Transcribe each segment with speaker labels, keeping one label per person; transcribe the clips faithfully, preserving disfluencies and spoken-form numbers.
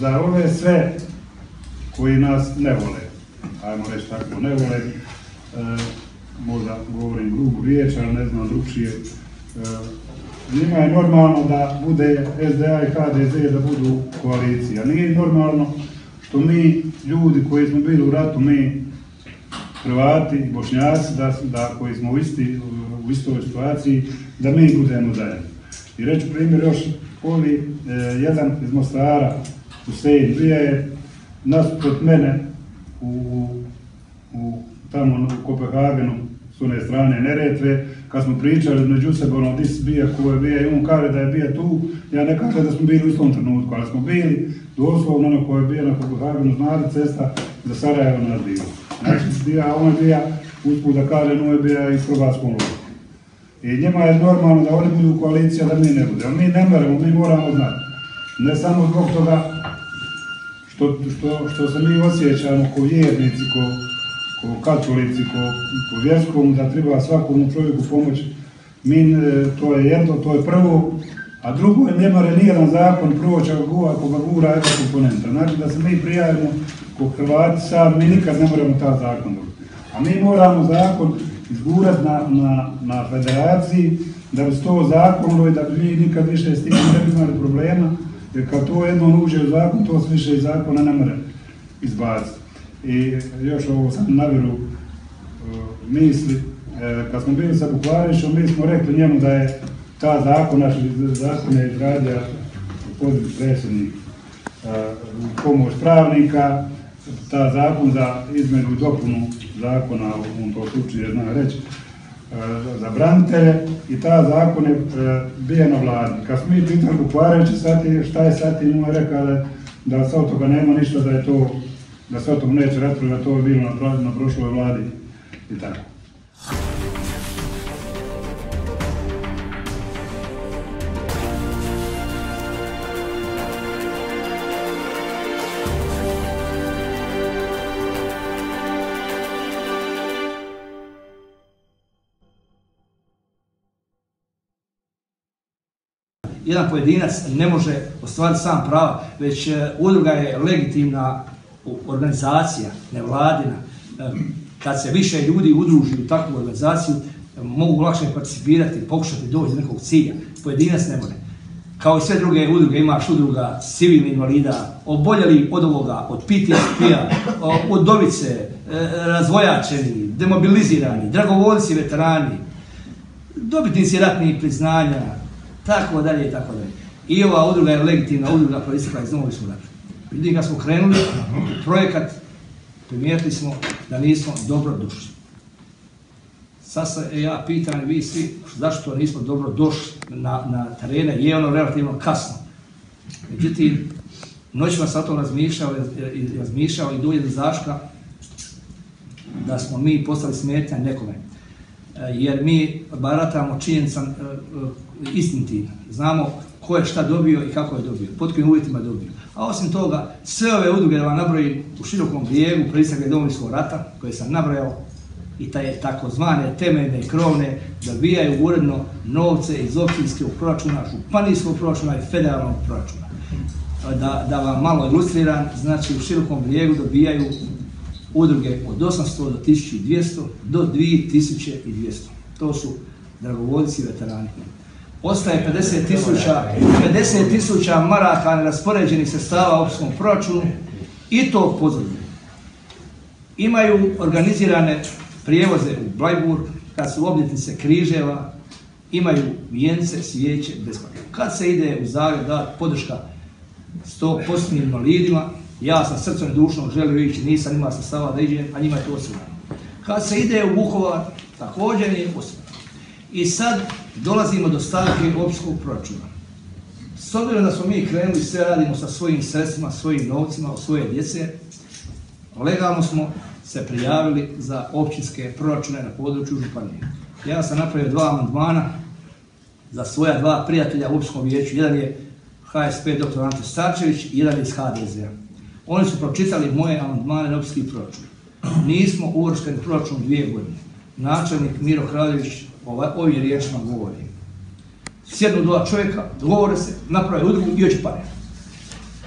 Speaker 1: za ove sve koji nas ne vole, ajmo reći tako, ne vole, e, možda govorim grubu riječ, ali ne znam drugčije, e, njima je normalno da bude S D A i H D Z da budu u koaliciji, a nije normalno što mi, ljudi koji smo bili u ratu, mi Hrvati, Bošnjaci, da, da koji smo u, isti, u istoj situaciji, da mi budemo zajedno. I reću primjer još, ovi, e, jedan iz Mostara, Husein, bio je nasuprot mene u, u, tamo u Kopenhagenu, s one strane Neretve, kad smo pričali među sebe, ono, di si bija, ko je bija, i on kaže da je bija tu, ja ne kažem da smo bili u istom trenutku, ali smo bili doslovno ono ko je bija na Kopenhagenu, znali cesta za Sarajevo nas bilo. Znači, bija, on je bija, usput da kaže, on je bija iz Hrvatskom logu. I njima je normalno da oni budu u koaliciji, a da mi ne bude. Mi ne moramo, mi moramo znati. Ne samo zbog toga što, što, što se mi osjećamo ko vjernici, ko, ko katolici, ko, ko vjerskom, da treba svakom čovjeku pomoći. Mi, to je jedno, to je prvo, a drugo je ne more nijedan zakon proći ako ga gura jedna komponenta. Znači da se mi prijavimo ko Hrvati sad, mi nikad ne moramo ta zakon dobiti. A mi moramo zakon izgurati na, na, na federaciji, da bi se to zakonilo i da bi mi nikad više s tim ne bi imali problema, jer kad to jednom uđe u zakon, to se više iz zakona ne more izbaciti. I još ovo sam navjeru uh, misli, e, kad smo bili sa Bukvarićom, mi smo rekli njemu da je ta zakon, naš zakon je izradio poziv predsjednik uh, pomoć pravnika, ta zakon za izmjenu i dopunu zakona, on to slučaju zna reći, za branitelje, i ta zakon je bio na vladi. Kad smo mi pitali Bukvarevića šta je sad, i mu je rekao da, da se od toga nema ništa, da je to, da se od toga neće raspravljati, da to je bilo na, na prošloj vladi i tako.
Speaker 2: Jedan pojedinac ne može ostvariti sam prava, već udruga je legitimna organizacija, nevladina. Kad se više ljudi udruži u takvu organizaciju, mogu lakše participirati, pokušati doći do nekog cilja. Pojedinac ne može. Kao i sve druge udruge, imaš udruga civilnih invalida, oboljeli od ovoga, od P T S P-a, od Dovice, razvojačeni, demobilizirani, dragovoljci, veterani, dobitnici ratnih priznanja, tako dalje i tako dalje. I ova udruga je legitimna udruga proistekla iz Domovinskog rata. Međutim, kad smo krenuli u projekat, primijetili smo da nismo dobro došli. Sad se ja pitam i vi svi zašto nismo dobro došli na, na terene, je ono relativno kasno. Međutim, noćima sam o tom razmišljao i razmišljao i dođe do zaključka da smo mi postali smetnja nekome. Jer mi baratamo činjenicom istinitivno. Znamo ko je šta dobio i kako je dobio, pod kojim uvjetima je dobio. A osim toga, sve ove udruge da vam nabrojim u Širokom Brijegu, proistekle Domovinskog rata, koje sam nabrojao, i taj takozvane temeljne i krovne, dobijaju uredno novce iz općinskog proračuna, županijskog proračuna i federalnog proračuna. Da, da vam malo ilustriram, znači u Širokom Brijegu dobijaju udruge od osamsto do tisuću dvjesto do dvije tisuće dvjesto. To su dragovoljci i veterani. Ostaje pedeset tisuća maraka neraspoređenih sredstava u općinskom proračunu i to pozadnje. Imaju organizirane prijevoze u Blajburg, kad su obljetnice križeva, imaju vijence, svijeće, besplatno. Kad se ide u Zagreb dati podrška sto posto invalidima, ja sam srcem i dušom želio ići, nisam imao sredstava da iđem, a njima je to osigurano. Kad se ide u Vukovar, također je osigurano. I sad dolazimo do stavke općinskog proračuna. S obzirom da smo mi krenuli, sve radimo sa svojim sredstvima, svojim novcima, od svoje djece, legalno smo se prijavili za općinske proračune na području županije. Ja sam napravio dva amandmana za svoja dva prijatelja u općinskom vijeću. Jedan je H S P doktor Ante Starčević, jedan je iz H D Z-a. Oni su pročitali moje amandmane na općinski proračun. Nismo uvršteni proračun dvije godine. Načelnik Miro Kraljević ovim riječima govori. Sjednu dva čovjeka, dogovore se, naprave udrugu i hoće pare.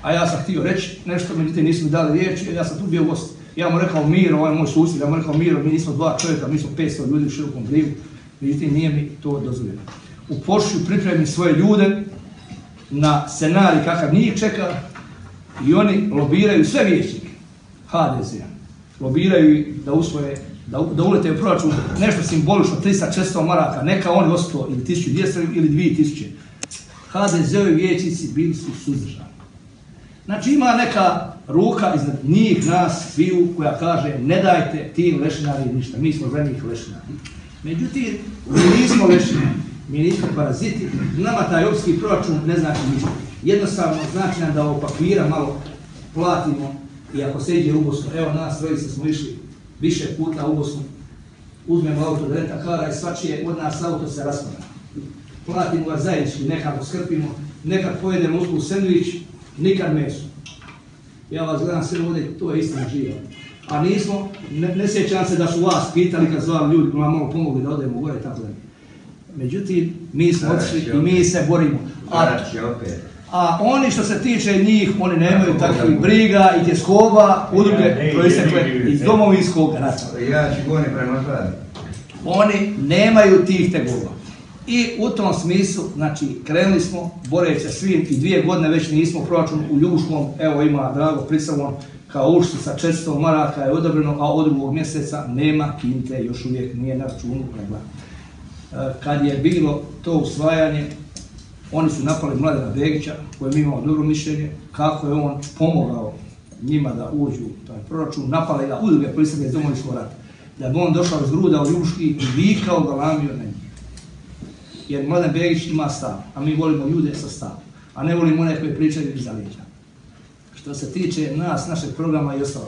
Speaker 2: a ja sam htio reći nešto, međutim nisu mi dali riječ, ja sam tu bio gost. Ja mu rekao Miro, ovaj moj susjed, ja mu rekao Miro, mi nismo dva čovjeka, mi smo petsto ljudi u Širokom Brijegu, međutim nije mi to dozvoljeno. U Pošću pripremim svoje ljude na scenarij kakav njih čeka i oni lobiraju sve vijećnike ha de zea. Lobiraju da usvoje, da, da ulete u proračun nešto simbolično, trista četiristo maraka, neka oni osto ili tisuću dvjesto ili dvije tisuće. ha de zeovi vijećnici bili su suzdržani. Znači ima neka ruka iznad njih, nas, sviju, koja kaže ne dajte tim lešinari ništa, mi smo zemljih lešinari. Međutim, mi nismo lešinari, mi nismo paraziti, nama taj opski proračun ne znači ništa. Jednostavno znači nam da ovog papira malo platimo i ako se iđe u Bosnu, evo nas trojica smo išli više puta u Bosnu, uzmemo auto do renta kara i svačije od nas auto se raspada. Platimo ga zajednički, nekako skrpimo, nekad pojedemo usput sendvič, nikad meso. Ja vas gledam sve ovdje, to je istina živa. A nismo, ne, ne sjećam se da su vas pitali kad zvali ljudi, nam malo pomogli da odemo gore i tako da. Međutim, mi smo otišli i mi se borimo. A, a oni što se tiče njih, oni nemaju takvih briga i tjeskoba, udruge proistekle iz domovinskog rata. Oni nemaju tih tegoba. I u tom smislu, znači, krenuli smo, boreći se svi i dvije godine već nismo proračun u Ljubuškom, evo ima Drago Prisavon, kao ušli sa četiristo maraka je odobreno, a od drugog mjeseca nema kinte, još uvijek nije na računu. Kad je bilo to usvajanje, oni su napali Mladena Begića, koji mi imao dobro mišljenje, kako je on pomogao njima da uđu u taj proračun, napali ga udruge proistekle iz domovinskog rata, da bi on došao iz Gruda u Ljubuški i vikao galamio na njih. Jer Mladen Begić ima stav, a mi volimo ljude sa stavom, a ne volimo one koje pričaju iza leđa. Što se tiče nas, našeg programa i ostalog,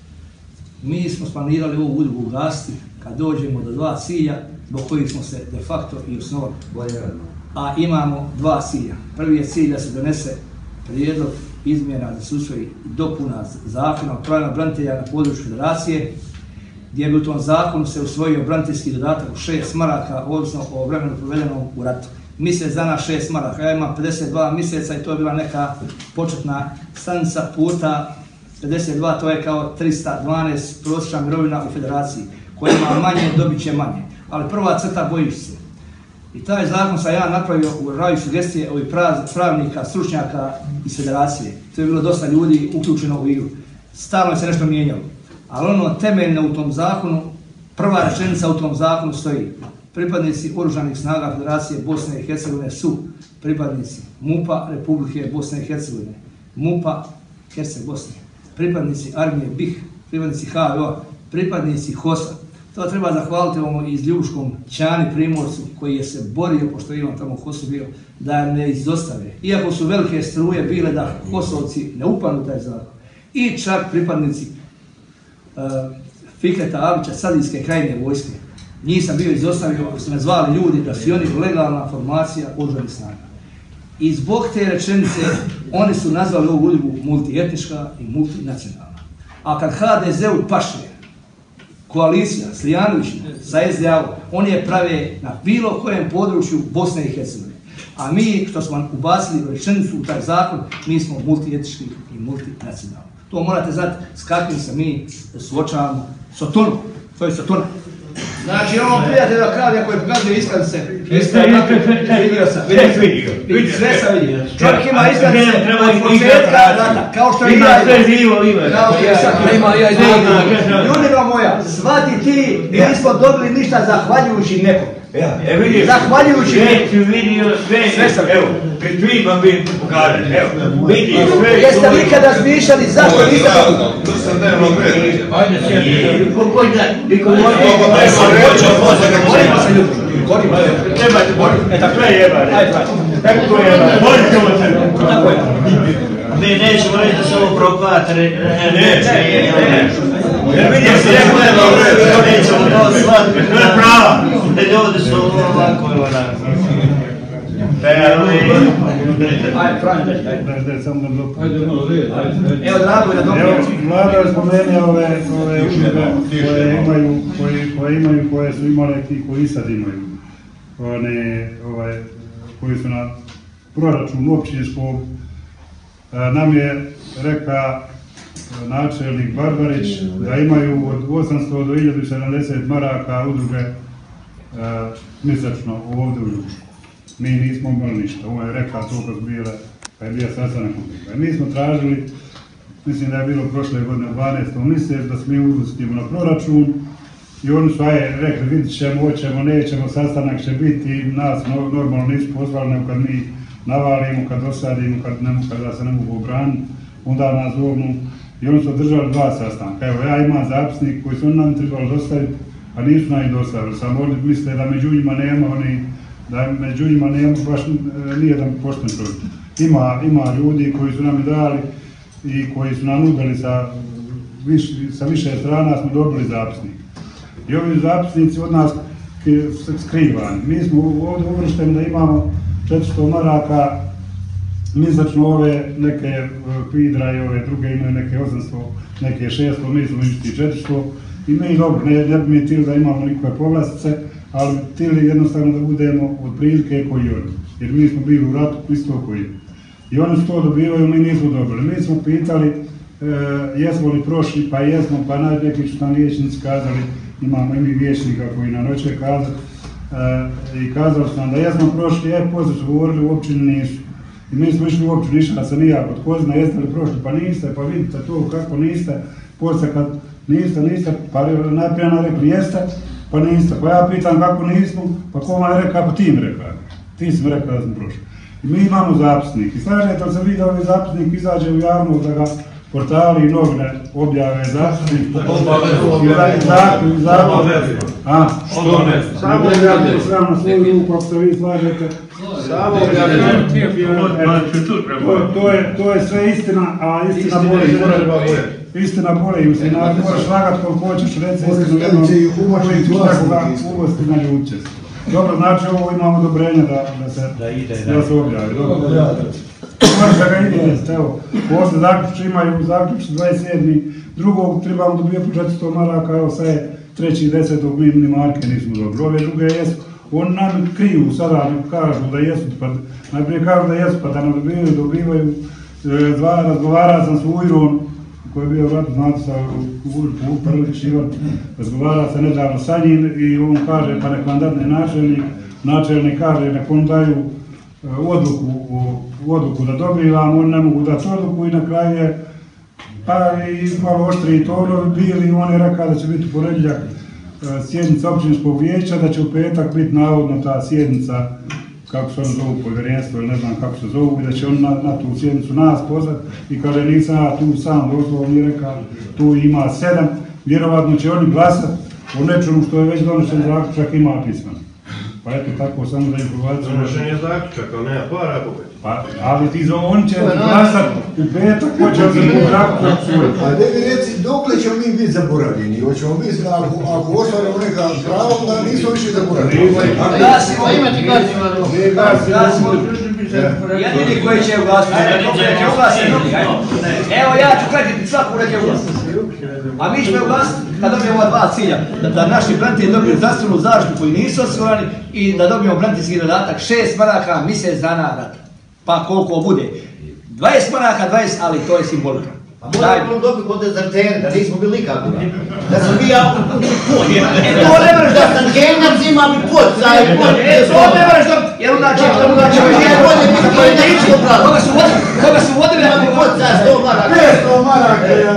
Speaker 2: mi smo planirali ovu udrugu ugasiti kad dođemo do dva cilja zbog kojih smo se de facto i osnovali. A imamo dva cilja. Prvi je cilj da se donese prijedlog izmjena da se usvoji dopuna zakona o pravima branitelja na području federacije, gdje bi u tom zakonu se usvojio braniteljski dodatak u šest maraka, odnosno o vremenu provedenom u ratu. Mjesec dana šest maraka, ja imam pedeset dva mjeseca i to je bila neka početna stanica puta pedeset dva, to je kao trista dvanaest prosječna mirovina u federaciji, koja ima manje, dobit će manje. Ali prva crta bojiš se. I taj zakon sam ja napravio u raju sugestije ovih pravnika, stručnjaka iz federacije. To je bilo dosta ljudi uključeno u igru. Stalno se nešto mijenjalo. Ali ono temeljno u tom zakonu, prva rečenica u tom zakonu stoji: pripadnici Oružanih snaga Federacije Bosne i Hercegovine su pripadnici MUP-a Republike Bosne i Hercegovine, MUP-a Herceg Bosne, pripadnici Armije B I H, pripadnici H V O, pripadnici H O S-a. To treba zahvaliti ovom iz Ljubuškom Ćani Primorcu, koji je se borio, pošto je on tamo u H O S-u bio, da ne izostave. Iako su velike struje bile da H O S-ovci ne upanu taj zakon. I čak pripadnici uh, Fikreta Abića, Sadijske krajine vojske. Njih sam bio izostavio, ako su me zvali ljudi da su oni legalna formacija oružanih snaga. I zbog te rečenice oni su nazvali ovu udrugu multietnička i multinacionalna. A kad H D Z-u paše koalicija Slijanović sa S D A-om, oni je prave na bilo kojem području Bosne i Hercegovine. A mi, što smo ubacili rečenicu u taj zakon, mi smo multietnički i multinacionalni. To morate znati s kakvim se mi suočavamo. Sotunom, to je Sotuna. Znači, ovom prijatelja Kravija koji pokazuje iskaznice, vidio sam, vidio, sve sam vidio. Čovjek ima iskaznice od početka rata, kao što i ja imam. Ljudima moja, shvati ti, nismo dobili ništa zahvaljujući nekom. Zahvaljujući nekom. Sve sam vidio.
Speaker 3: Pred svim vam bi pokazati, evo, vidi sve.
Speaker 2: Jeste li ikada razmišljali zašto niste dobili?
Speaker 3: To sam da je malo pre. Ajde, sjeti.
Speaker 2: Koji da, niko može. Borimo se ljudi. Borimo se.
Speaker 3: Trebate boriti. E tako je jebane.
Speaker 2: Ajde, ajde.
Speaker 3: Tako to je jebane. Borite ćemo se.
Speaker 2: Tako je.
Speaker 4: Mi nećemo reći da su ovo propatri.
Speaker 3: Ne, ne, ne. Jer vidim se,
Speaker 4: Rekao je dobro, nećemo to shvatiti.
Speaker 3: to je prava.
Speaker 4: Da ljudi su ovako i onako.
Speaker 2: Ajde, Franj, daj, daj.
Speaker 1: Daj, daj, samo da dopam.
Speaker 2: Evo, Drago, da
Speaker 1: Evo,
Speaker 2: dopam.
Speaker 1: Vlada je spomenuo ove udruge koje imaju, koje, koje imaju, koje su imale i koji sad imaju. One, ovaj, koji su na proračunu općinskog nam je reka načelnik Barbarić da imaju od osamsto do hiljadu sedamdeset maraka udruge mjesečno ovdje u Ljubušku. Mi nismo imali ništa, ovo je reka toliko zbile, pa je bio sastanak udruga. Mi smo tražili, mislim da je bilo prošle godine dvanaestom mjesec, da se mi uvrstimo na proračun i oni su aje rekli vidit ćemo, hoćemo, nećemo, sastanak će biti i nas normalno nisu pozvali, nego kad mi navalimo, kad dosadimo, kad, ne, kad se ne mogu obraniti, onda nas zovnu i oni su održali dva sastanka. Evo ja imam zapisnik koji su nam trebali dostaviti, a nisu nam i dostavili, samo oni misle da među njima nema, oni, da među njima nema baš nijedan pošten čovjek. Ima, ima ljudi koji su nam i dali i koji su nam nudili sa, viš, sa više strana smo dobili zapisnik. I ovi zapisnici od nas skrivani. Mi smo ovdje uvršteni da imamo četiristo maraka, mjesečno ove neke Kvidra i ove druge imaju neke osamsto, neke šesto, mi smo isti četiristo i mi dobro, ne, ne bi mi tili da imamo nikakve povlastice, ali tili jednostavno da budemo od prilike koji oni, jer mi smo bili u ratu isto koji. I oni su to dobivaju, mi nismo dobili. Mi smo pitali e, jesmo li prošli, pa jesmo, pa neki su tam liječnici kazali, imamo i mi vijećnika koji nam hoće kazati, e, i kazali su nam da jesmo prošli, e, poslije su govorili, u općini nisu. I mi smo išli u općinu, išla sam i ja kod Kozina, jeste li prošli, pa niste, pa vidite to kako niste, poslije kad niste, niste, pa najprije nam rekli jeste, pa niste, pa ja pitam kako nismo, pa ko vam je rekao, pa ti mi rekao, ti si mi rekao da smo prošli. I mi imamo zapisnik i slažete li se vi da ovaj zapisnik izađe u javnost, da ga portali i novine objave zapisnik? I da je tako i zakon. A?
Speaker 3: Što ne?
Speaker 1: Samo objavljaju sve na svoju ruku, ako se vi slažete.
Speaker 3: Samo objavljaju.
Speaker 1: To je sve istina, a istina boli. Istina boli, mislim, moraš lagat koliko hoćeš, reci istinu jednom, uvijek ćeš nekoga uvesti na ljudče. Dobro, znači ovo imamo odobrenje da, da, se, da se objavi. Dobro, možeš da ga ide, evo, ovdje zaključi imaju zaključi dvadeset sedmog drugog trebamo dobijeti po četiristo maraka, evo sad je treći desetog mi ni marke nismo dobili. Ove druge jesu, oni nam kriju sada, kažu da jesu, pa najprije kažu da jesu, pa da nam dobivaju, dobivaju, dva, razgovara sam s Ujrom, koji je bio vrat, znate sa Prlić Ivan, razgovara se nedavno sa njim i on kaže pa nek vam dadne načelnik, načelnik kaže nek on daju odluku, odluku da dobivam, oni ne mogu dati odluku i na kraju je pa i malo oštriji tonovi bili i on je rekao da će biti u ponedjeljak sjednica općinskog vijeća, da će u petak biti navodno ta sjednica, kako se ono zovu, povjerenstvo ili ne znam kako se zovu, i da će on na, na tu sjednicu nas pozvati i kaže nisam ja tu sam došao, on je rekao tu ima sedam, vjerovatno će oni glasati o nečemu što je već donešen zaključak ima pismeno. Pa eto tako samo za informaciju.
Speaker 3: Donošen je zaključak, ali nema para popet.
Speaker 1: Pa, ali ti za on će glasati u petak, ko će se u zaključak svoj.
Speaker 5: A da mi reci, dokle ćemo mi biti zaboravljeni? Hoćemo biti, ako, ako ostvarimo neka prava, onda nismo više zaboravljeni.
Speaker 2: Gasimo, imati gasimo. Jedini koji će uglasiti, neće uglasiti. Evo ja ću kletiti svaku neke uglasiti. A mi ćemo uglasiti da dobijemo ova dva cilja. Da, da naši branitelji dobiju zdravstvenu zaštitu koji nisu osigurani i da dobijemo braniteljski dodatak šest maraka mjesec dana rata. Pa koliko bude. dvadeset maraka, dvadeset, ali to je simbolika.
Speaker 6: A moramo dobiti kod dezerteri, da nismo bili nikako. Da sam bio u polje.
Speaker 2: E to ne vreš
Speaker 6: da sam genjac ima mi pot, za je pot.
Speaker 2: E to ne vreš da, jer onda će, onda će mi
Speaker 6: je bolje biti genjac što pravi.
Speaker 2: Koga su vodili, koga su vodili
Speaker 6: da mi pot za sto maraka.
Speaker 5: petsto maraka, ja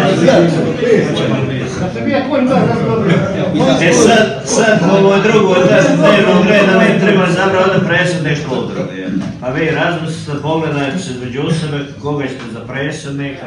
Speaker 4: E sad, sad ovo je drugo od dnevnog reda, mi treba zabrati ovdje predsjedništvo odrode. Pa vi razmislite, pogledajte se između sebe koga ćete za predsjednika.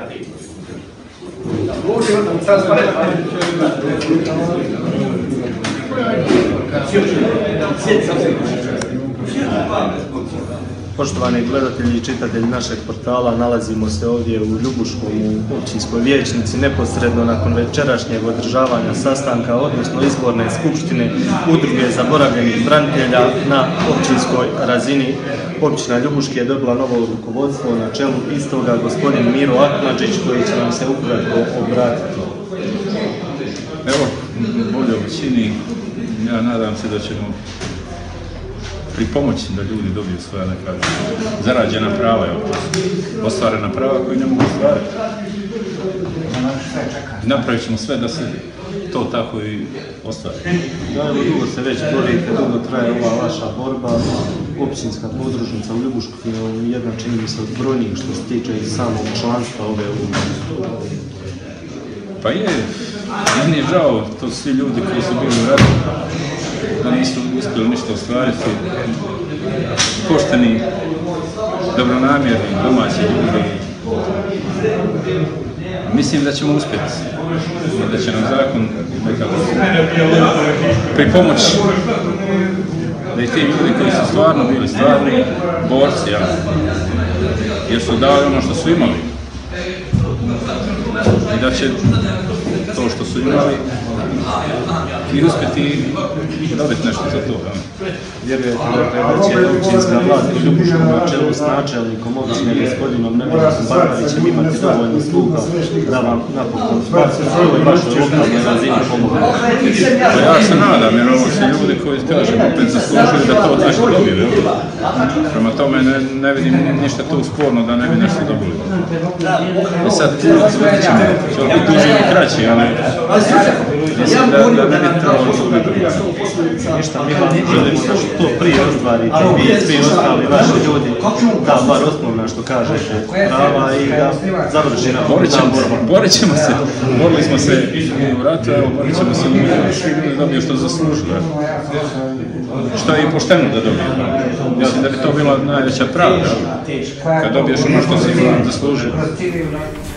Speaker 7: Poštovani gledatelji i čitatelji našeg portala, nalazimo se ovdje u Ljubuškom u općinskoj vijećnici neposredno nakon večerašnjeg održavanja sastanka, odnosno izborne skupštine Udruge zaboravljenih branitelja na općinskoj razini. Općina Ljubuški je dobila novo rukovodstvo, na čelu istoga gospodin Miro Akmadžić koji će nam se ukratko obratiti.
Speaker 8: Evo, bolje većini, ja nadam se da ćemo pripomoći da ljudi dobiju svoja neka zarađena prava, ostvarena prava koji ne mogu ostvariti. Napravit ćemo sve da se to tako i ostvari.
Speaker 7: Da, evo dugo se već borite, dugo traje ova vaša borba. Općinska podružnica u Ljubušku je jedna, čini mi se, od brojnijih što se tiče i samog članstva ove udruge.
Speaker 8: Pa je, meni je žao, to su svi ljudi koji su bili u ratu, da nisu uspjeli ništa ostvariti. Pošteni, dobronamjerni, domaći ljudi. Mislim da ćemo uspjeti i da će nam zakon nekako pripomoći da i ti ljudi koji su stvarno bili stvarni borci, ja, jer su dali ono što su imali i da će to što su imali i uspjeti dobiti nešto za to.
Speaker 7: Vjerujete da će općinska vlast u Ljubuškom na čelu s načelnikom općine gospodinom Nebojšom Barbarićem imati dovoljno sluha da vam napokon ovoj vašoj lokalnoj razini pomogu?
Speaker 8: Pa ja se nadam, jer ovo su ljudi koji, kažem, opet zaslužili da to nešto dobiju. Prema tome ne, ne vidim ništa tu sporno da ne bi nešto dobili. I sad vidjet ćemo, će li biti duži ili kraći, ali mislim da, da ne bi trebalo dobiti.
Speaker 7: Ništa, mi vam želimo da što to prije ostvarite, vi svi ostali vaši ljudi, da bar osnovna što kažete prava i da završi na borba.
Speaker 8: Borit ćemo se, borili smo se u ratu, evo borit ćemo se da svi ljudi dobiju što zaslužuju. Što je i pošteno da dobiju. Mislim da bi to bila najveća pravda, kad dobiješ ono što si zaslužio.